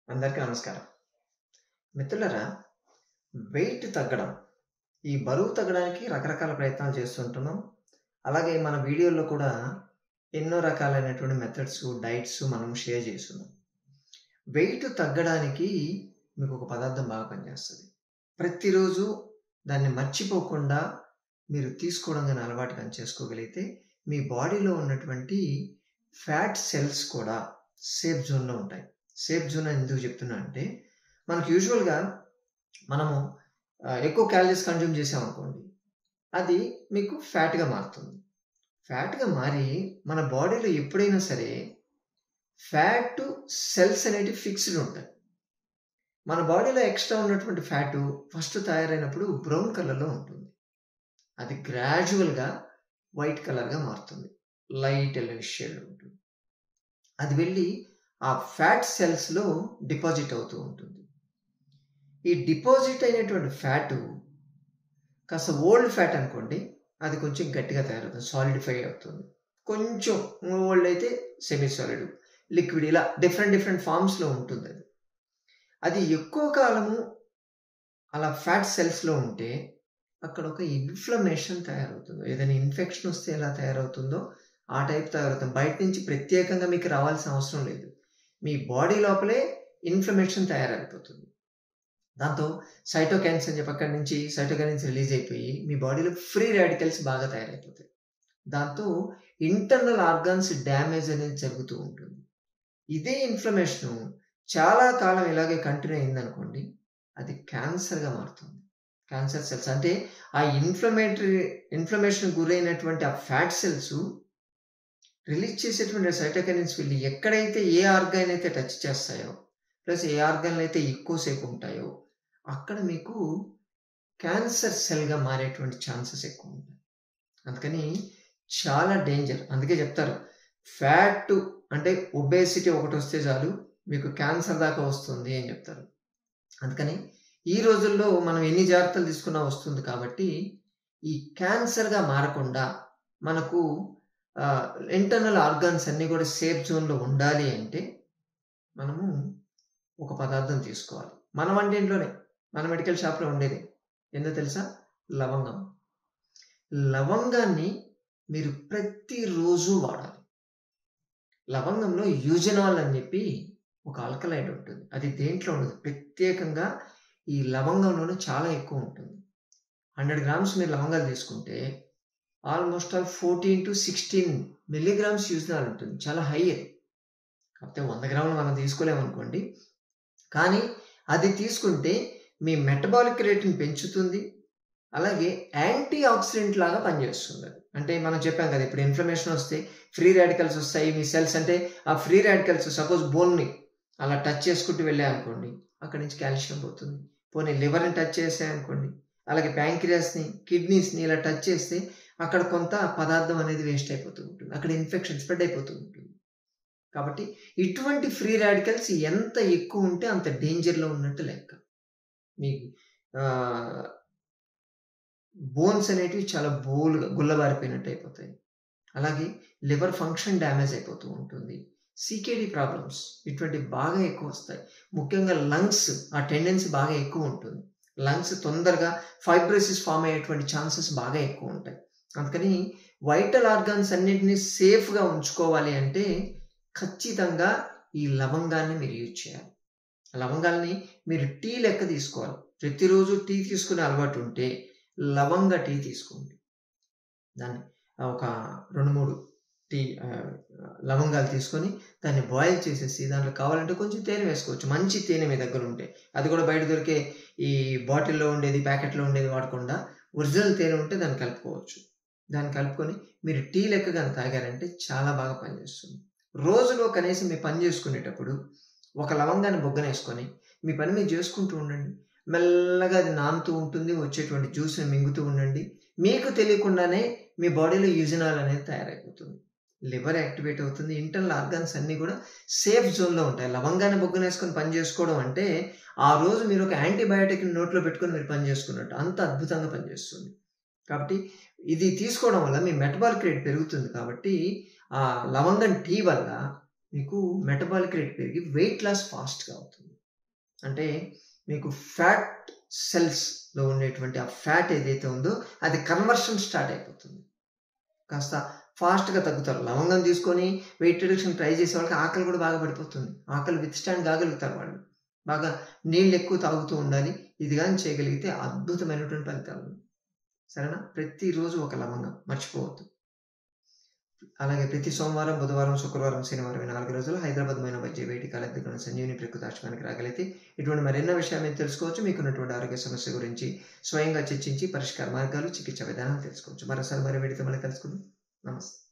అందరికీ నమస్కారం. మిత్రులారా, వెయిట్ తగ్గడం, ఈ బరువు తగ్గడానికి రకరకాల ప్రయత్నాలు చేస్తుంటున్నాం. అలాగే మన వీడియోల్లో కూడా ఎన్నో రకాలైనటువంటి మెథడ్స్, డైట్స్ మనం షేర్ చేస్తున్నాం. వెయిట్ తగ్గడానికి మీకు ఒక పదార్థం బాగా పనిచేస్తుంది. ప్రతిరోజు దాన్ని మర్చిపోకుండా మీరు తీసుకోవడం గాని అలవాటు కానీ చేసుకోగలిగితే మీ బాడీలో ఉన్నటువంటి ఫ్యాట్ సెల్స్ కూడా సేఫ్ జోన్‌లో ఉంటాయి. సేఫ్ జోన్ అని ఎందుకు చెప్తున్నా అంటే, మనకు యూజువల్‌గా మనము ఎక్కువ క్యాలరీస్ కన్జ్యూమ్ చేసామనుకోండి, అది మీకు ఫ్యాట్‌గా మారుతుంది. ఫ్యాట్‌గా మారి మన బాడీలో ఎప్పుడైనా సరే ఫ్యాట్ సెల్స్ అనేటివి ఫిక్స్‌డ్ ఉంటాయి. మన బాడీలో ఎక్స్ట్రా ఉన్నటువంటి ఫ్యాటు ఫస్ట్ తయారైనప్పుడు బ్రౌన్ కలర్‌లో ఉంటుంది. అది గ్రాడ్యువల్‌గా వైట్ కలర్‌గా మారుతుంది. లైట్ యెల్లోయిష్ షేడ్‌లో ఉంటుంది. అది వెళ్ళి ఆ ఫ్యాట్ సెల్స్‌లో డిపాజిట్ అవుతూ ఉంటుంది. ఈ డిపాజిట్ అయినటువంటి ఫ్యాటు కాస్త ఓల్డ్ ఫ్యాట్ అనుకోండి, అది కొంచెం గట్టిగా తయారవుతుంది. సాలిడిఫై అవుతుంది. కొంచెం ఓల్డ్ అయితే సెమీ సాలిడ్, లిక్విడ్ ఇలా డిఫరెంట్ ఫార్మ్స్‌లో ఉంటుందది. అది ఎక్కువ కాలము అలా ఫ్యాట్ సెల్స్‌లో ఉంటే అక్కడ ఒక ఇన్‌ఫ్లమేషన్ తయారవుతుంది. ఏదైనా ఇన్ఫెక్షన్ వస్తే ఎలా తయారవుతుందో ఆ టైప్ తయారవుతుంది. బయట నుంచి ప్రత్యేకంగా మీకు రావాల్సిన అవసరం లేదు. మీ బాడీ లోపలే ఇన్‌ఫ్లమేషన్ తయారైపోతుంది. దాంతో సైటోకైన్స్ అని చెప్పి అక్కడి నుంచి సైటోకైన్స్ రిలీజ్ అయిపోయి మీ బాడీలో ఫ్రీ రాడికల్స్ బాగా తయారైపోతాయి. దాంతో ఇంటర్నల్ ఆర్గాన్స్ డ్యామేజ్ అనేది జరుగుతూ ఉంటుంది. ఇదే ఇన్‌ఫ్లమేషను చాలా కాలం ఇలాగే కంటిన్యూ అయిందనుకోండి, అది క్యాన్సర్‌గా మారుతుంది. క్యాన్సర్ సెల్స్ అంటే ఆ ఇన్‌ఫ్లమేషన్ గురైనటువంటి ఆ ఫ్యాట్ సెల్స్ రిలీజ్ చేసేటువంటి సైటోకైనిన్స్ వెళ్ళి ఎక్కడైతే ఏ ఆర్గాన్ అయితే టచ్ చేస్తాయో, ప్లస్ ఏ ఆర్గాన్‌లు అయితే ఎక్కువ సేపు ఉంటాయో, అక్కడ మీకు క్యాన్సర్ సెల్‌గా మారేటువంటి ఛాన్సెస్ ఎక్కువ ఉంటాయి. అందుకని చాలా డేంజర్. అందుకే చెప్తారు, ఫ్యాట్ అంటే ఒబేసిటీ ఒకటొస్తే చాలు మీకు క్యాన్సర్ దాకా వస్తుంది అని చెప్తారు. అందుకని ఈ రోజుల్లో మనం ఎన్ని జాగ్రత్తలు తీసుకున్నా వస్తుంది కాబట్టి, ఈ క్యాన్సర్‌గా మారకుండా మనకు ఇంటర్నల్ ఆర్గాన్స్ అన్నీ కూడా సేఫ్ జోన్‌లో ఉండాలి అంటే, మనము ఒక పదార్థం తీసుకోవాలి. మన వంటింట్లోనే, మన మెడికల్ షాప్‌లో ఉండేదే. ఏందో తెలుసా? లవంగం. లవంగాన్ని మీరు ప్రతిరోజు వాడాలి. లవంగంలో యూజనాల్ అని చెప్పి ఒక ఆల్కలాయిడ్ ఉంటుంది. అది దేంట్లో ఉండదు. ప్రత్యేకంగా ఈ లవంగంలోనే చాలా ఎక్కువ ఉంటుంది. 100 గ్రామ్స్ మీరు లవంగాలు తీసుకుంటే ఆల్మోస్ట్ ఆల్ 14-16 మిల్లీగ్రామ్స్ యూజనాల్ ఉంటుంది. చాలా హై అది. కాకపోతే 100 గ్రాములు మనం తీసుకోలేమనుకోండి. కానీ అది తీసుకుంటే మీ మెటబాలిక్ రేట్‌ని పెంచుతుంది. అలాగే యాంటీ ఆక్సిడెంట్ లాగా పనిచేస్తుంది అది. అంటే మనం చెప్పాం కదా! ఇప్పుడు ఇన్‌ఫ్లమేషన్ వస్తే ఫ్రీ రాడికల్స్ వస్తాయి. మీ సెల్స్ అంటే ఆ ఫ్రీ రాడికల్స్ సపోజ్ బోన్‌ని అలా టచ్ చేసుకుంటూ వెళ్ళాయనుకోండి, అక్కడి నుంచి కాల్షియం పోతుంది. పోనీ లివర్‌ని టచ్ చేసాయనుకోండి, అలాగే ప్యాంక్రియాస్‌ని, కిడ్నీస్‌ని ఇలా టచ్ చేస్తే అక్కడ కొంత పదార్థం అనేది వేస్ట్ అయిపోతూ ఉంటుంది. అక్కడ ఇన్ఫెక్షన్ స్ప్రెడ్ అయిపోతూ ఉంటుంది. కాబట్టి ఇటువంటి ఫ్రీ రాడికల్స్ ఎంత ఎక్కువ ఉంటే అంత డేంజర్‌లో ఉన్నట్టు లెక్క. మీకు ఆహ్, బోన్స్ అనేటివి చాలా గుల్లబారిపోయినట్టు అయిపోతాయి. అలాగే లివర్ ఫంక్షన్ డ్యామేజ్ అయిపోతూ ఉంటుంది. సీకేడీ ప్రాబ్లమ్స్ ఇటువంటివి బాగా ఎక్కువొస్తాయి. ముఖ్యంగా లంగ్స్ ఆ టెండెన్సీ బాగా ఎక్కువ ఉంటుంది. లంగ్స్ తొందరగా ఫైబ్రోసిస్ ఫార్మ్ అయ్యేటువంటి ఛాన్సెస్ బాగా ఎక్కువ ఉంటాయి. అందుకని వైటల్ ఆర్గాన్స్ అన్నిటిని సేఫ్‌గా ఉంచుకోవాలి అంటే ఖచ్చితంగా ఈ లవంగాన్ని మీరు యూజ్ చేయాలి. లవంగాల్ని మీరు టీ లెక్క తీసుకోవాలి. ప్రతిరోజు టీ తీసుకునే అలవాటు ఉంటే లవంగ టీ తీసుకోండి. దాన్ని ఒక 2, 3 టీ లవంగాలు తీసుకొని దాన్ని బాయిల్ చేసేసి దాంట్లో కావాలంటే కొంచెం తేనె వేసుకోవచ్చు. మంచి తేనె మీ దగ్గర ఉంటే. అది కూడా బయట దొరికే ఈ బాటిల్‌లో ఉండేది, ప్యాకెట్‌లో ఉండేది వాడకుండా ఒరిజినల్ తేనె ఉంటే దాన్ని కలుపుకోవచ్చు. దాన్ని కలుపుకొని మీరు టీ లెక్క గాని తాగారంటే చాలా బాగా పనిచేస్తుంది. రోజులో కనీసం మీ పని చేసుకునేటప్పుడు ఒక లవంగాన్ని బుగ్గనేసుకొని మీ పని మీరు చేసుకుంటూ ఉండండి. మెల్లగా అది నానుతూ ఉంటుంది. వచ్చేటువంటి జ్యూస్‌ని మింగుతూ ఉండండి. మీకు తెలియకుండానే మీ బాడీలో యూజనాల్ అనేది తయారైపోతుంది. లివర్ యాక్టివేట్ అవుతుంది. ఇంటర్నల్ ఆర్గాన్స్ అన్నీ కూడా సేఫ్ జోన్‌లో ఉంటాయి. లవంగాన్ని బుగ్గనేసుకొని పని చేసుకోవడం అంటే, ఆ రోజు మీరు ఒక యాంటీబయాటిక్‌ని నోట్లో పెట్టుకొని మీరు పని చేసుకున్నట్టు. అంత అద్భుతంగా పనిచేస్తుంది. కాబట్టి ఇది తీసుకోవడం వల్ల మీ మెటబాలిక్ రేట్ పెరుగుతుంది కాబట్టి, ఆ లవంగం టీ వల్ల మీకు మెటబాలిక్ రేట్ పెరిగి వెయిట్ లాస్ ఫాస్ట్‌గా అవుతుంది. అంటే మీకు ఫ్యాట్ సెల్స్లో ఉండేటువంటి ఆ ఫ్యాట్ ఏదైతే ఉందో అది కన్వర్షన్ స్టార్ట్ అయిపోతుంది. కాస్త ఫాస్ట్గా తగ్గుతారు. లవంగం తీసుకొని వెయిట్ రిడక్షన్ ట్రై చేసే వాళ్ళకి ఆకలి కూడా బాగా పడిపోతుంది. ఆకలి విత్ స్టాండ్ కాగలుగుతారు వాళ్ళు. బాగా నీళ్ళు ఎక్కువ తాగుతూ ఉండాలి. ఇది కానీ చేయగలిగితే అద్భుతమైనటువంటి ఫలితాలు. సరేనా? ప్రతిరోజు ఒక లవంగం మర్చిపోవద్దు. అలాగే ప్రతి సోమవారం, బుధవారం, శుక్రవారం, శనివారం 4 రోజులు హైదరాబాద్ మైన వైద్య వేదిక దగ్గర సంజీవని ప్రకృతి ఆశ్రమానికి రాగలిగితే ఇటువంటి మరెన్నో విషయాలు మీరు తెలుసుకోవచ్చు. మీకున్నటువంటి ఆరోగ్య సమస్య గురించి స్వయంగా చర్చించి పరిష్కార మార్గాలు, చికిత్స విధానాలు తెలుసుకోవచ్చు. మరోసారి మరి వేడితో మళ్ళీ కలుసుకుందాం. నమస్తే.